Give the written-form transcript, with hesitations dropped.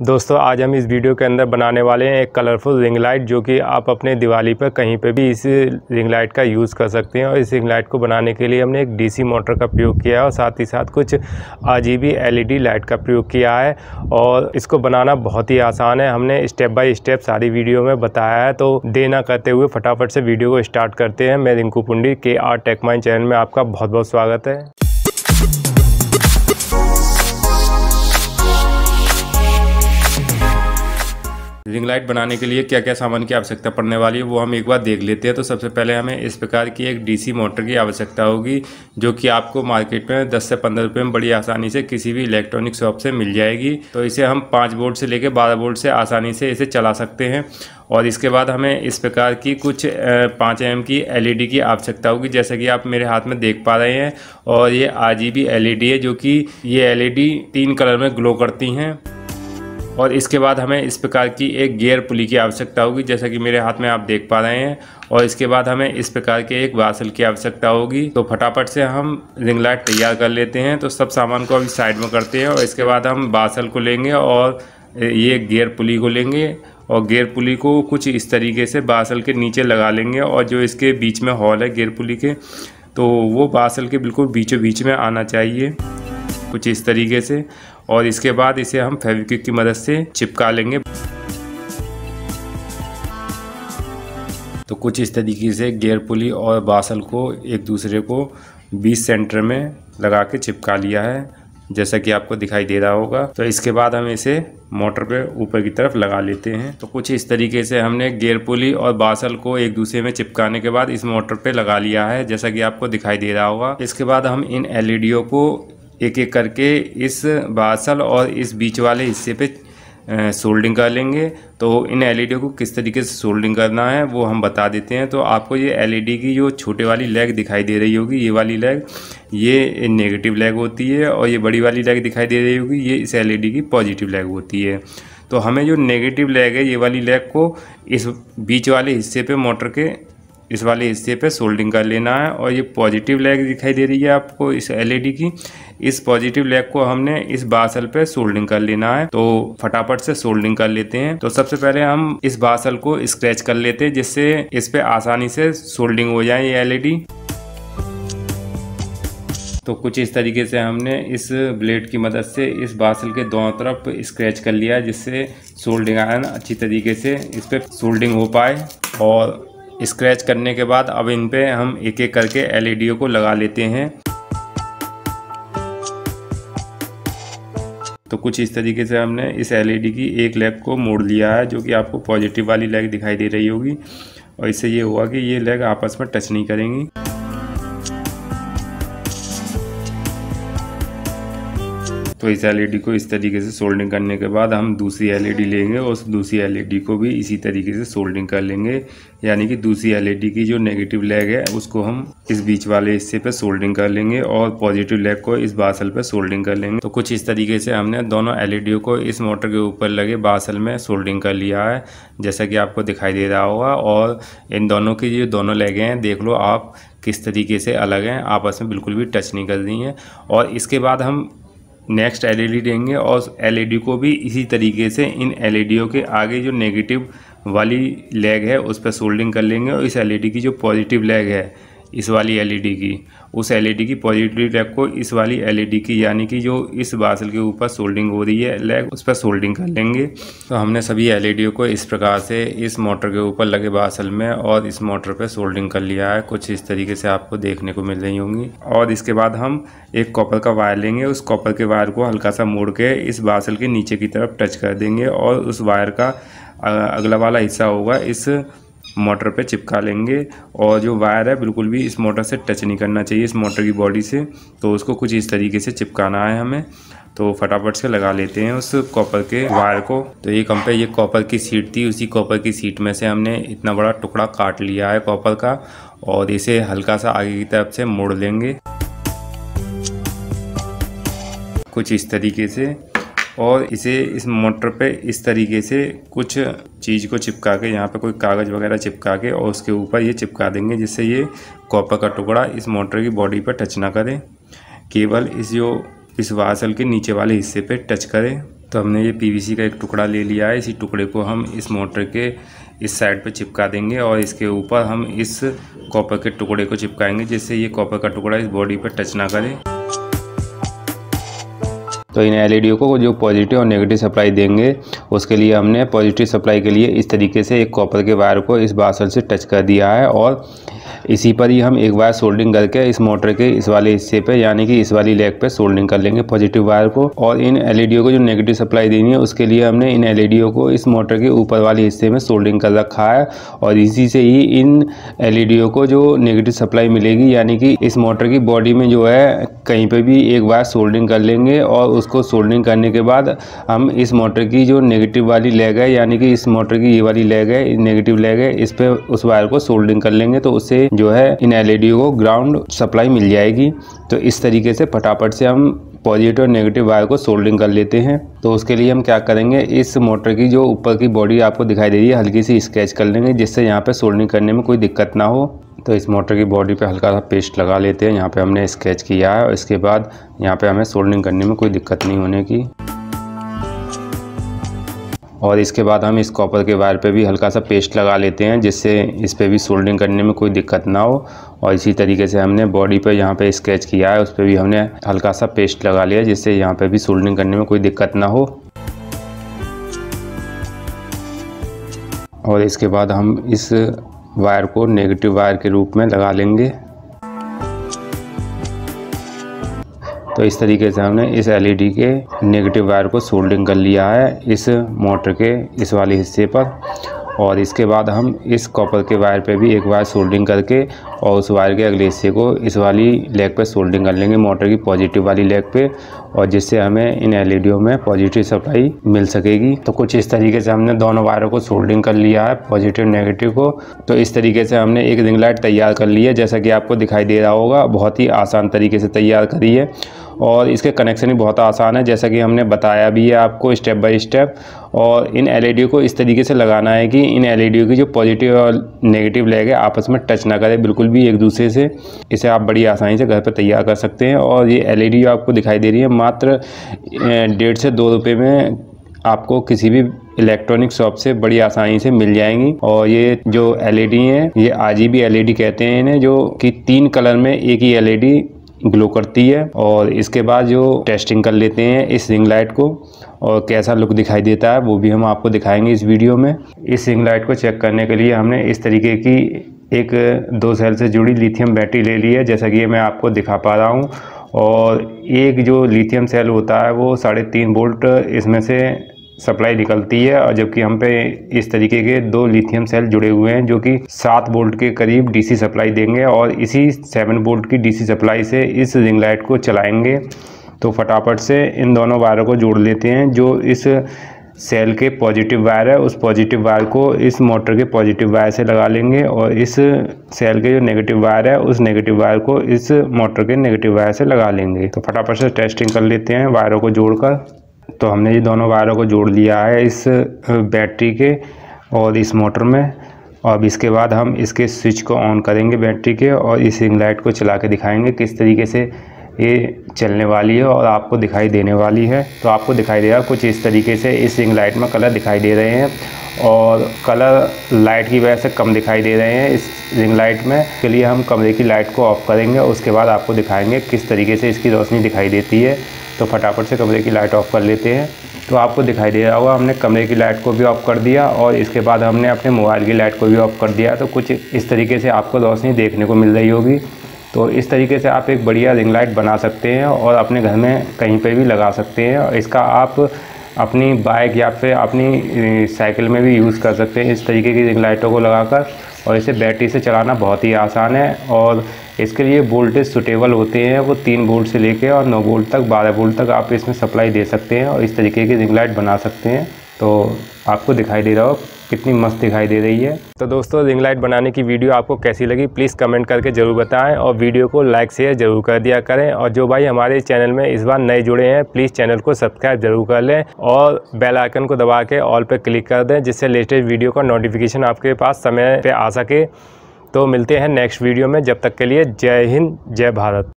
दोस्तों आज हम इस वीडियो के अंदर बनाने वाले हैं एक कलरफुल रिंग लाइट, जो कि आप अपने दिवाली पर कहीं पे भी इस रिंग लाइट का यूज़ कर सकते हैं। और इस रिंग लाइट को बनाने के लिए हमने एक डीसी मोटर का प्रयोग किया है और साथ ही साथ कुछ RGB LED लाइट का प्रयोग किया है। और इसको बनाना बहुत ही आसान है, हमने स्टेप बाय स्टेप सारी वीडियो में बताया है। तो देर ना करते हुए फटाफट से वीडियो को स्टार्ट करते हैं। मैं Rinku Pundi KR tech mind channel में आपका बहुत बहुत स्वागत है। रिंग लाइट बनाने के लिए क्या क्या सामान की आवश्यकता पड़ने वाली है वो हम एक बार देख लेते हैं। तो सबसे पहले हमें इस प्रकार की एक DC मोटर की आवश्यकता होगी, जो कि आपको मार्केट में 10 से 15 रुपये में बड़ी आसानी से किसी भी इलेक्ट्रॉनिक शॉप से मिल जाएगी। तो इसे हम 5 वोल्ट से लेकर 12 वोल्ट से आसानी से इसे चला सकते हैं। और इसके बाद हमें इस प्रकार की कुछ 5 mm की LED की आवश्यकता होगी, जैसा कि आप मेरे हाथ में देख पा रहे हैं। और ये RGB LED है, जो कि ये LED 3 कलर में ग्लो करती हैं। और इसके बाद हमें इस प्रकार की एक गियर पुली की आवश्यकता होगी, जैसा कि मेरे हाथ में आप देख पा रहे हैं। और इसके बाद हमें इस प्रकार के एक वासल की आवश्यकता होगी। तो फटाफट से हम रिंग लाइट तैयार कर लेते हैं। तो सब सामान को अभी साइड में करते हैं और इसके बाद हम वासल को लेंगे और ये गियर पुली को लेंगे और गियर पुली को कुछ इस तरीके से वासल के नीचे लगा लेंगे। और जो इसके बीच में हॉल है गियर पुली के, तो वो वासल के बिल्कुल बीचों बीच में आना चाहिए, कुछ इस तरीके से। और इसके बाद इसे हम फेविक्विक की मदद से चिपका लेंगे। तो कुछ इस तरीके से गियर पुली और वासल को एक दूसरे को 20 सेंटर में लगा के चिपका लिया है, जैसा कि आपको दिखाई दे रहा होगा। तो इसके बाद हम इसे मोटर पे ऊपर की तरफ लगा लेते हैं। तो कुछ इस तरीके से हमने गियर पुली और वासल को एक दूसरे में चिपकाने के बाद इस मोटर पे लगा लिया है, जैसा कि आपको दिखाई दे रहा होगा। इसके बाद हम इन LEDओं को एक एक करके इस वासल और इस बीच वाले हिस्से पे सोल्डिंग कर लेंगे। तो इन LED को किस तरीके से सोल्डिंग करना है वो हम बता देते हैं। तो आपको ये LED की जो छोटे वाली लेग दिखाई दे रही होगी, ये वाली लेग ये नेगेटिव लेग होती है। और ये बड़ी वाली लेग दिखाई दे रही होगी, ये इस LED की पॉजिटिव लेग होती है। तो हमें जो नेगेटिव लेग है, ये वाली लेग को इस बीच वाले हिस्से पे मोटर के इस वाले हिस्से पे सोल्डिंग कर लेना है। और ये पॉजिटिव लेग दिखाई दे रही है आपको इस LED की, इस पॉजिटिव लेग को हमने इस वासल पे सोल्डिंग कर लेना है। तो फटाफट से सोल्डिंग कर लेते हैं। तो सबसे पहले हम इस वासल को स्क्रैच कर लेते हैं, जिससे इस पे आसानी से सोल्डिंग हो जाए ये LED। तो कुछ इस तरीके से हमने इस ब्लेड की मदद से इस वासल के दोनों तरफ स्क्रैच कर लिया है, जिससे सोल्डिंग आयरन अच्छी तरीके से इस पे सोल्डिंग हो पाए। और स्क्रैच करने के बाद अब इन पे हम एक एक करके LEDओं को लगा लेते हैं। तो कुछ इस तरीके से हमने इस LED की एक लेग को मोड़ लिया है, जो कि आपको पॉजिटिव वाली लेग दिखाई दे रही होगी। और इससे ये हुआ कि ये लेग आपस में टच नहीं करेंगी। तो इस LED को इस तरीके से सोल्डिंग करने के बाद हम दूसरी LED लेंगे और उस दूसरी LED को भी इसी तरीके से सोल्डिंग कर लेंगे। यानी कि दूसरी LED की जो नेगेटिव लेग है उसको हम इस बीच वाले हिस्से पे सोल्डिंग कर लेंगे और पॉजिटिव लेग को इस वासल पे सोल्डिंग कर लेंगे। तो कुछ इस तरीके से हमने दोनों LED को इस मोटर के ऊपर लगे वासल में सोल्डिंग कर लिया है, जैसा कि आपको दिखाई दे रहा होगा। और इन दोनों की जो दोनों लेगें हैं, देख लो आप किस तरीके से अलग हैं, आपस में बिल्कुल भी टच नहीं कर रही हैं। और इसके बाद हम नेक्स्ट LED लेंगे और LED को भी इसी तरीके से इन LEDओं के आगे जो नेगेटिव वाली लेग है उस पर सोल्डिंग कर लेंगे। और इस LED की जो पॉजिटिव लेग है, इस वाली LED की, उस LED की पॉजिटिव लेग को इस वाली LED की, यानी कि जो इस वासल के ऊपर सोल्डिंग हो रही है लेग, उस पर सोल्डिंग कर लेंगे। तो हमने सभी LEDओं को इस प्रकार से इस मोटर के ऊपर लगे वासल में और इस मोटर पे सोल्डिंग कर लिया है। कुछ इस तरीके से आपको देखने को मिल रही होंगी। और इसके बाद हम एक कॉपर का वायर लेंगे, उस कॉपर के वायर को हल्का सा मोड़ के इस वासल के नीचे की तरफ टच कर देंगे और उस वायर का अगला वाला हिस्सा होगा इस मोटर पे चिपका लेंगे। और जो वायर है बिल्कुल भी इस मोटर से टच नहीं करना चाहिए, इस मोटर की बॉडी से। तो उसको कुछ इस तरीके से चिपकाना है हमें। तो फटाफट से लगा लेते हैं उस कॉपर के वायर को। तो एक हम पे ये कॉपर की शीट थी, उसी कॉपर की शीट में से हमने इतना बड़ा टुकड़ा काट लिया है कॉपर का और इसे हल्का सा आगे की तरफ से मोड़ लेंगे कुछ इस तरीके से। और इसे इस मोटर पे इस तरीके से कुछ चीज़ को चिपका के, यहाँ पे कोई कागज़ वगैरह चिपका के और उसके ऊपर ये चिपका देंगे, जिससे ये कॉपर का टुकड़ा इस मोटर की बॉडी पर टच ना करे, केवल इस वासल के नीचे वाले हिस्से पे टच करे। तो हमने ये पीवीसी का एक टुकड़ा ले लिया है। इसी टुकड़े को हम इस मोटर के इस साइड पे चिपका देंगे और इसके ऊपर हम इस कॉपर के टुकड़े को चिपकाएंगे, जिससे ये कॉपर का टुकड़ा इस बॉडी पर टच ना करे। तो इन एलईडी को जो पॉजिटिव और नेगेटिव सप्लाई देंगे, उसके लिए हमने पॉजिटिव सप्लाई के लिए इस तरीके से एक कॉपर के वायर को इस बासल से टच कर दिया है और इसी पर ही हम एक वायर सोल्डिंग करके इस मोटर के इस वाले हिस्से पे यानी कि इस वाली लेग पे सोल्डिंग कर लेंगे पॉजिटिव वायर को। और इन एलईडी को जो नेगेटिव सप्लाई देनी है, उसके लिए हमने इन एलईडी को इस मोटर के ऊपर वाले हिस्से में सोल्डिंग कर रखा है और इसी से ही इन एलईडी को जो नेगेटिव सप्लाई मिलेगी, यानी कि इस मोटर की बॉडी में जो है कहीं पर भी एक वायर सोल्डिंग कर लेंगे और उसको सोल्डिंग करने के बाद हम इस मोटर की जो नेगेटिव वाली लेग है, यानी कि इस मोटर की ये वाली लेग है, नेगेटिव लेग है, इस पे उस वायर को सोल्डिंग कर लेंगे। तो उससे जो है इन एलईडी को ग्राउंड सप्लाई मिल जाएगी। तो इस तरीके से फटाफट से हम पॉजिटिव और नेगेटिव वायर को सोल्डिंग कर लेते हैं। तो उसके लिए हम क्या करेंगे, इस मोटर की जो ऊपर की बॉडी आपको दिखाई दे रही है, हल्की सी स्केच कर लेंगे, जिससे यहाँ पे सोल्डिंग करने में कोई दिक्कत ना हो। तो इस मोटर की बॉडी पे हल्का सा पेस्ट लगा लेते हैं। यहाँ पे हमने स्केच किया है और इसके बाद यहाँ पे हमें सोल्डिंग करने में कोई दिक्कत नहीं होने की। और इसके बाद हम इस कॉपर के वायर पे भी हल्का सा पेस्ट लगा लेते हैं, जिससे इस पे भी सोल्डिंग करने में कोई दिक्कत ना हो। और इसी तरीके से हमने बॉडी पे यहाँ पे स्केच किया है, उस पर भी हमने हल्का सा पेस्ट लगा लिया, जिससे यहाँ पे भी सोल्डिंग करने में कोई दिक्कत ना हो। और इसके बाद हम इस वायर को नेगेटिव वायर के रूप में लगा लेंगे। तो इस तरीके से हमने इस एलईडी के नेगेटिव वायर को सोल्डिंग कर लिया है इस मोटर के इस वाले हिस्से पर। और इसके बाद हम इस कॉपर के वायर पे भी एक वायर सोल्डिंग करके और उस वायर के अगले हिस्से को इस वाली लेग पे सोल्डिंग कर लेंगे, मोटर की पॉजिटिव वाली लेग पे, और जिससे हमें इन एलईडीओ में पॉजिटिव सप्लाई मिल सकेगी। तो कुछ इस तरीके से हमने दोनों वायरों को सोल्डिंग कर लिया है, पॉजिटिव नेगेटिव को। तो इस तरीके से हमने एक रिंग लाइट तैयार कर ली है, जैसा कि आपको दिखाई दे रहा होगा। बहुत ही आसान तरीके से तैयार करी है और इसके कनेक्शन भी बहुत आसान है, जैसा कि हमने बताया भी है आपको स्टेप बाय स्टेप। और इन एलईडी को इस तरीके से लगाना है कि इन एलईडी की जो पॉजिटिव और नेगेटिव लेग है आपस में टच ना करे बिल्कुल भी एक दूसरे से। इसे आप बड़ी आसानी से घर पर तैयार कर सकते हैं। और ये एलईडी आपको दिखाई दे रही है मात्र 1.5 से 2 रुपये में आपको किसी भी इलेक्ट्रॉनिक शॉप से बड़ी आसानी से मिल जाएंगी। और ये जो एलईडी हैं, ये आरजीबी एलईडी कहते हैं इन्हें, जो कि 3 कलर में एक ही एलईडी ग्लो करती है। और इसके बाद जो टेस्टिंग कर लेते हैं इस रिंग लाइट को और कैसा लुक दिखाई देता है वो भी हम आपको दिखाएंगे इस वीडियो में। इस रिंग लाइट को चेक करने के लिए हमने इस तरीके की एक 2 सेल से जुड़ी लिथियम बैटरी ले ली है, जैसा कि मैं आपको दिखा पा रहा हूँ। और एक जो लिथियम सेल होता है वो 3.5 वोल्ट इसमें से सप्लाई निकलती है, और जबकि हम पे इस तरीके के 2 लिथियम सेल जुड़े हुए हैं जो कि 7 वोल्ट के करीब डीसी सप्लाई देंगे। और इसी 7 वोल्ट की डीसी सप्लाई से इस रिंग लाइट को चलाएंगे। तो फटाफट से इन दोनों वायरों को जोड़ लेते हैं। जो इस सेल के पॉजिटिव वायर है, उस पॉजिटिव वायर को इस मोटर के पॉजिटिव वायर से लगा लेंगे और इस सेल के जो नेगेटिव वायर है, उस नेगेटिव वायर को इस मोटर के नेगेटिव वायर से लगा लेंगे। तो फटाफट से टेस्टिंग कर लेते हैं वायरों को जोड़कर। तो हमने ये दोनों वायरों को जोड़ लिया है इस बैटरी के और इस मोटर में। और अब इसके बाद हम इसके स्विच को ऑन करेंगे बैटरी के और इस रिंग लाइट को चला के दिखाएंगे किस तरीके से ये चलने वाली है और आपको दिखाई देने वाली है। तो आपको दिखाई देगा कुछ इस तरीके से इस रिंग लाइट में कलर दिखाई दे रहे हैं और कलर लाइट की वजह से कम दिखाई दे रहे हैं इस रिंग लाइट में। के लिए हम कमरे की लाइट को ऑफ करेंगे, उसके बाद आपको दिखाएंगे किस तरीके से इसकी रोशनी दिखाई देती है। तो फटाफट से कमरे की लाइट ऑफ कर लेते हैं। तो आपको दिखाई दे रहा होगा हमने कमरे की लाइट को भी ऑफ कर दिया और इसके बाद हमने अपने मोबाइल की लाइट को भी ऑफ कर दिया। तो कुछ इस तरीके से आपको रोशनी देखने को मिल रही होगी। तो इस तरीके से आप एक बढ़िया रिंग लाइट बना सकते हैं और अपने घर में कहीं पे भी लगा सकते हैं। और इसका आप अपनी बाइक या फिर अपनी साइकिल में भी यूज़ कर सकते हैं इस तरीके की रिंग लाइटों को लगाकर। और इसे बैटरी से चलाना बहुत ही आसान है और इसके लिए वोल्टेज सूटेबल होते हैं। वो 3 वोल्ट से लेके और 9 वोल्ट तक 12 वोल्ट तक आप इसमें सप्लाई दे सकते हैं और इस तरीके की रिंग लाइट बना सकते हैं। तो आपको दिखाई दे रहा हो कितनी मस्त दिखाई दे रही है। तो दोस्तों रिंग लाइट बनाने की वीडियो आपको कैसी लगी प्लीज़ कमेंट करके ज़रूर बताएं और वीडियो को लाइक शेयर ज़रूर कर दिया करें। और जो भाई हमारे चैनल में इस बार नए जुड़े हैं प्लीज़ चैनल को सब्सक्राइब जरूर कर लें और बेल आइकन को दबा के ऑल पे क्लिक कर दें, जिससे लेटेस्ट वीडियो का नोटिफिकेशन आपके पास समय पे आ सके। तो मिलते हैं नेक्स्ट वीडियो में, जब तक के लिए जय हिंद जय भारत।